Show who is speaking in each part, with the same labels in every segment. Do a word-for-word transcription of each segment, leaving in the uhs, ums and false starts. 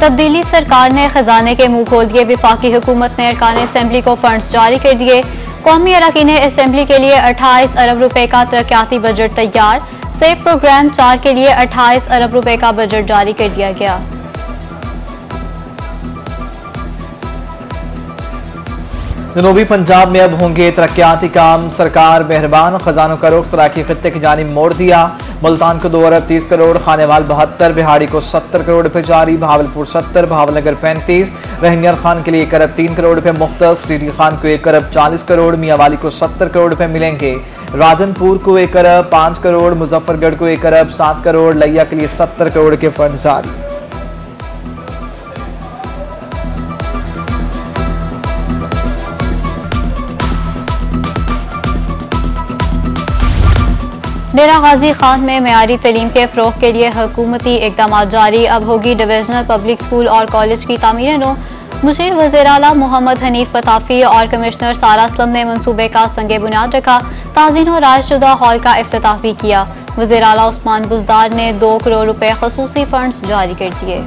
Speaker 1: तब्दीली सरकार ने खजाने के मुंह खोल दिए। विफाकी हुकूमत ने अरकान असेंबली को फंड्स जारी कर दिए। कौमी अरकान असेंबली के लिए अट्ठाईस अरब रुपए का तरक्याती बजट तैयार। सेफ प्रोग्राम चार के लिए अट्ठाईस अरब रुपए का बजट जारी कर दिया गया।
Speaker 2: जनूबी पंजाब में अब होंगे तरक्याती काम। सरकार मेहरबान, खजानों का रुख सराकी खत्ते की जानिब मोड़ दिया। मुल्तान को दो अरब तीस करोड़, खानेवाल बहत्तर, बिहाड़ी को सत्तर करोड़ रुपए जारी, भावलपुर सत्तर, भावलनगर पैंतीस, रहनियार खान के लिए एक अरब तीन करोड़ रुपए मुख्तस, डीडी खान को एक अरब चालीस करोड़, मियावाली को सत्तर करोड़ रुपए मिलेंगे, राजनपुर को एक अरब पांच करोड़, मुजफ्फरगढ़ को एक अरब सात करोड़, लिया के लिए सत्तर करोड़ के फंड जारी।
Speaker 1: डेरा गाजी खान में मेयारी तलीम के फरोग के लिए हुकूमती इकदाम जारी। अब होगी डिविजनल पब्लिक स्कूल और कॉलेज की तामीर नो। मुशीर वज़ीर आला मोहम्मद हनीफ पताफी और कमिश्नर सारा असलम ने मंसूबे का संगे बुनियाद रखा। ताज़ीन और रायशुदा हॉल का इफ्तिताह भी किया। वज़ीर आला उस्मान बुज़दार ने दो करोड़ रुपए खसूसी फंड्स जारी कर दिए।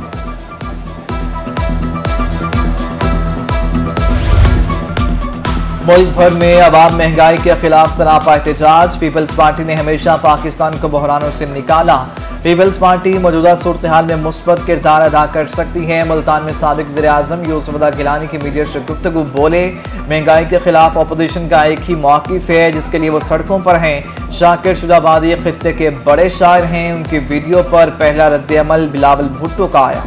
Speaker 2: मुल्क भर में अवाम महंगाई के खिलाफ सरापा एहतजाज। पीपल्स पार्टी ने हमेशा पाकिस्तान को बहरानों से निकाला। पीपल्स पार्टी मौजूदा सूरत हाल में मुस्बत किरदार अदा कर सकती है। मुल्तान में साबिक वज़ीर आज़म यूसुफ गिलानी की मीडिया से गुफ्तगू बोले, महंगाई के खिलाफ अपोजिशन का एक ही मौक़िफ़ है जिसके लिए वो सड़कों पर हैं। शाकिर शुजाबादी खित्ते के बड़े शायर हैं। उनकी वीडियो पर पहला रद्द-ए-अमल बिलावल भुट्टो का आया।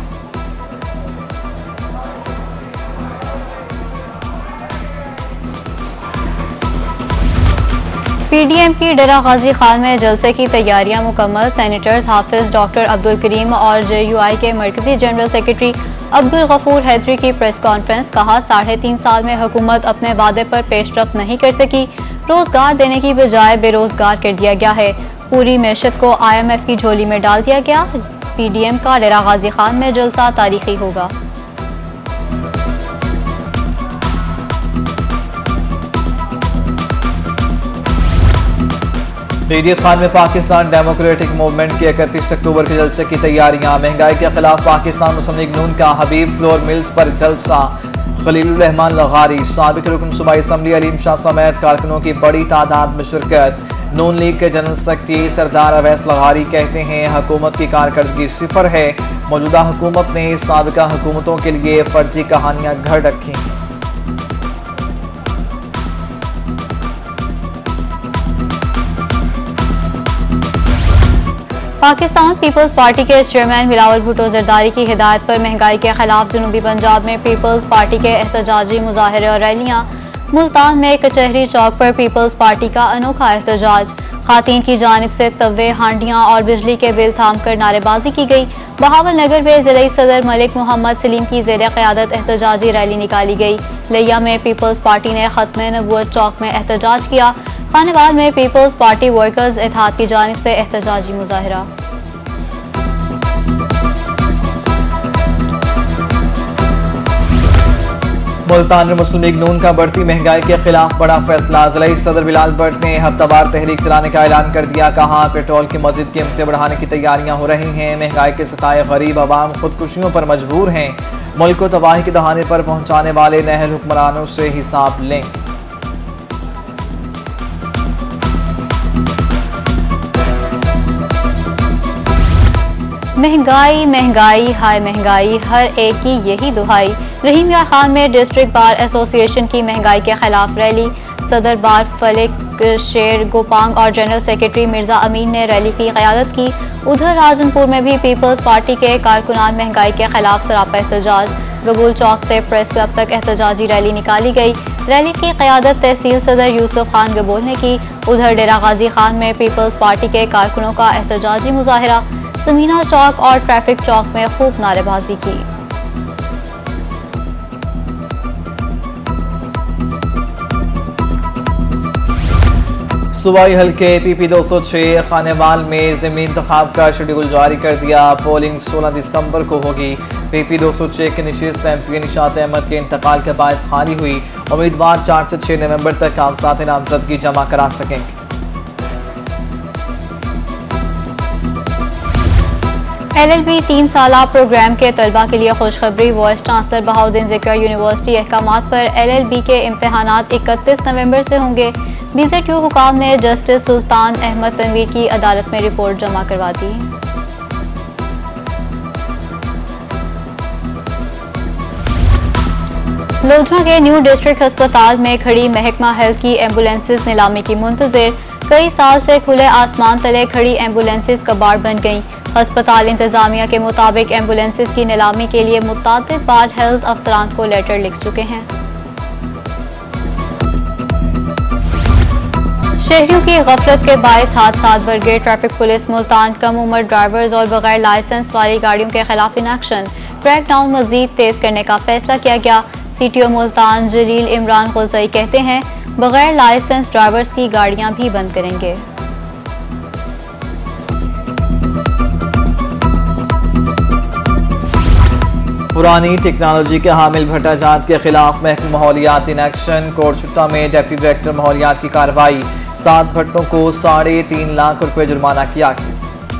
Speaker 1: पीडीएम की डेरा गाजी खान में जलसे की तैयारियां मुकम्मल। सेनेटर्स हाफिज डॉक्टर अब्दुल करीम और जेयूआई के मरकजी जनरल सेक्रेटरी अब्दुल गफूर हैदरी की प्रेस कॉन्फ्रेंस। कहा, साढ़े तीन साल में हुकूमत अपने वादे पर पेशरफ नहीं कर सकी। रोजगार देने की बजाय बेरोजगार कर दिया गया है। पूरी मैशत को आई एम एफ की झोली में डाल दिया गया। पीडीएम का डेरा गाजी खान में जलसा तारीखी होगा।
Speaker 2: डीडी खान में पाकिस्तान डेमोक्रेटिक मूवमेंट के इकतीस अक्टूबर के जलसे की तैयारियां। महंगाई के खिलाफ पाकिस्तान मुस्लिम लीग नून का हबीब फ्लोर मिल्स पर जलसा। खलीलुर रहमान लगारी, साबिक रुकन सूबाई असम्बली अलीम शाह समेत कारकुनों की बड़ी तादाद में शिरकत। नून लीग के जनरल सेक्रेटरी सरदार अवैस लगारी कहते हैं, हुकूमत की कारकर्दगी सिफर है। मौजूदा हुकूमत ने साबिका हुकूमतों के लिए फर्जी कहानियां घर रखी।
Speaker 1: पाकिस्तान पीपल्स पार्टी के चेयरमैन बिलावल भुट्टो जरदारी की हिदायत पर महंगाई के खिलाफ जनूबी पंजाब में पीपल्स पार्टी के एहतजाजी मुजाहरे और रैलियां। मुल्तान में कचहरी चौक पर पीपल्स पार्टी का अनोखा एहतजाज। खातीन की जानिब से तवे, हांडियां और बिजली के बिल थाम कर नारेबाजी की गई। बहावल नगर में जिले सदर मलिक मोहम्मद सलीम की जेर क़यादत एहतजाजी रैली निकाली गई। लिया में पीपल्स पार्टी ने खत्म नबूवत चौक में एहतजाज किया। खानेवाल में पीपल्स पार्टी वर्कर्स इत्तेहाद की जानिब से एहतजाजी मुजाहरा।
Speaker 2: मुल्तान में मुस्लिम लीग नून का बढ़ती महंगाई के खिलाफ बड़ा फैसला। जिला सदर बिलाल भट्ट ने हफ्तावार तहरीक चलाने का ऐलान कर दिया। कहा, पेट्रोल की मजीद कीमतें बढ़ाने की तैयारियां हो रही हैं। महंगाई के सताए गरीब अवाम खुदकुशियों पर मजबूर हैं। मुल्क को तबाही के दहाने पर पहुंचाने वाले नाअहल हुक्मरानों से हिसाब लें।
Speaker 1: महंगाई महंगाई हाय महंगाई, हर एक की यही दुहाई। रहीम यार खान में डिस्ट्रिक्ट बार एसोसिएशन की महंगाई के खिलाफ रैली। सदर बार फलिक शेर गोपांग और जनरल सेक्रेटरी मिर्जा अमीन ने रैली की क़यादत की। उधर राजनपुर में भी पीपल्स पार्टी के कारकुनान महंगाई के खिलाफ सरापा एहतजाज। गबूल चौक से प्रेस क्लब तक एहतजाजी रैली निकाली गई। रैली की क़यादत तहसील सदर यूसुफ खान गबूल ने की। उधर डेरा गाजी खान में पीपल्स पार्टी के कारकुनों का एहतजाजी मुजाहरा। समीना चौक और ट्रैफिक चौक में खूब नारेबाजी की।
Speaker 2: सूबाई हल्के पीपी दो सौ छह खानेवाल में ज़मीनी इंतखाब का शेड्यूल जारी कर दिया। पोलिंग सोलह दिसंबर को होगी। पीपी दो सौ छह के नशीस एमपी निशात अहमद के इंतकाल के बायस खाली हुई। उम्मीदवार चार से छह नवंबर तक कागजात नामजदगी जमा करा सकेंगे।
Speaker 1: एल एल बी तीन साल प्रोग्राम के तलबा के लिए खुशखबरी। वाइस चांसलर बहाउद्दीन ज़िक्र यूनिवर्सिटी अहकामात पर एल एल बी के इम्तहानात इकतीस नवंबर से होंगे। बी ज़ेड यू हुकाम ने जस्टिस सुल्तान अहमद तनवीर की अदालत में रिपोर्ट जमा करवा दी। लोधरा के न्यू डिस्ट्रिक्ट अस्पताल में खड़ी महकमा हेल्थ की एम्बुलेंसेज नीलामी की मुंतजिर। कई साल से खुले आसमान तले खड़ी एम्बुलेंसेज कबाड़ बन गईं। अस्पताल इंतजामिया के मुताबिक एम्बुलेंसेज की नीलामी के लिए मुताबिक बार हेल्थ अफसरान को लेटर लिख चुके हैं। शहरियों की गफलत के बायस हादसात बढ़ गए। ट्रैफिक पुलिस मुल्तान कम उम्र ड्राइवर्स और बगैर लाइसेंस वाली गाड़ियों के खिलाफ इन एक्शन। क्रैक डाउन मजीद तेज करने का फैसला किया गया। C T O Multan Jalil Imran Khulsai कहते हैं बगैर लाइसेंस ड्राइवर्स की गाड़ियां भी बंद करेंगे।
Speaker 2: पुरानी टेक्नोलॉजी के हामिल भट्टाजात के खिलाफ महकमा माहौलियात इन एक्शन। कोटशुट्टा में डिप्टी डायरेक्टर माहौलियात की कार्रवाई। सात भट्टों को साढ़े तीन लाख रुपए जुर्माना किया गया।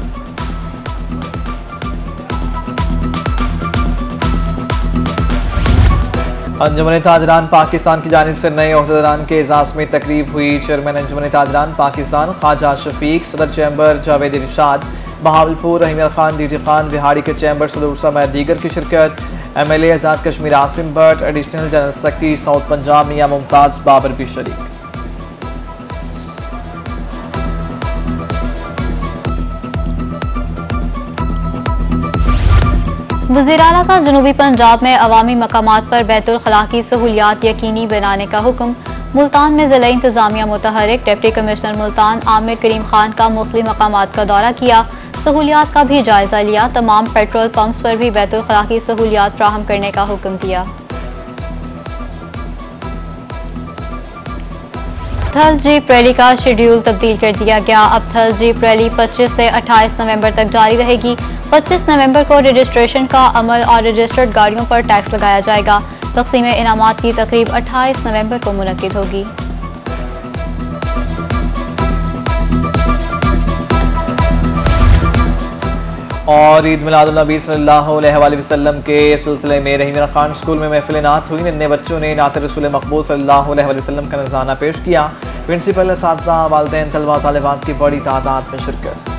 Speaker 2: अंजुमन ताजरान पाकिस्तान की जानिब से नए ओहदेदारान के एजाज में तकरीब हुई। चेयरमैन अंजुमन ताजरान पाकिस्तान ख्वाजा शफीक, सदर chamber Javed Irshad, Bahawalpur Rahim Khan, D D Khan, बिहाड़ी के चैम्बर सदर समेत दीगर की शिरकत। M L A Azad Kashmir Asim Bhatt, additional general secretary south Punjab Mian Mumtaz Babar भी शरीक।
Speaker 1: वज़ीर आला का जनूबी पंजाब में अवामी मकामात पर बैतुल खला की सहूलियात यकीनी बनाने का हुक्म। मुल्तान में जिला इंतजामिया मुतहरिक डिप्टी कमिश्नर मुल्तान आमिर करीम खान का मुख्तलिफ मकामात का दौरा किया। सहूलियात का भी जायजा लिया। तमाम पेट्रोल पंप्स पर भी बैतुल खला की सहूलियात फ्राहम करने का हुक्म दिया। थल जीप रैली का शेड्यूल तब्दील कर दिया गया। अब थल जीप रैली पच्चीस से अट्ठाईस नवंबर तक जारी रहेगी। पच्चीस नवंबर को रजिस्ट्रेशन का अमल और रजिस्टर्ड गाड़ियों पर टैक्स लगाया जाएगा। तक़सीम इनामात की तकरीब अट्ठाईस नवंबर को मुनक्किद होगी।
Speaker 2: और ईद मिलादुन नबी सल्लल्लाहु अलैहि वसल्लम के सिलसिले में रहीम खान स्कूल में महफिल नात हुई। नन्हे बच्चों ने नात रसूल मकबूल सल्लल्लाहु अलैहि वसल्लम का नज़राना पेश किया। प्रिंसिपल, असातिज़ा, वालिदैन, तलबा, तालिबात की बड़ी तादाद में शिरकत।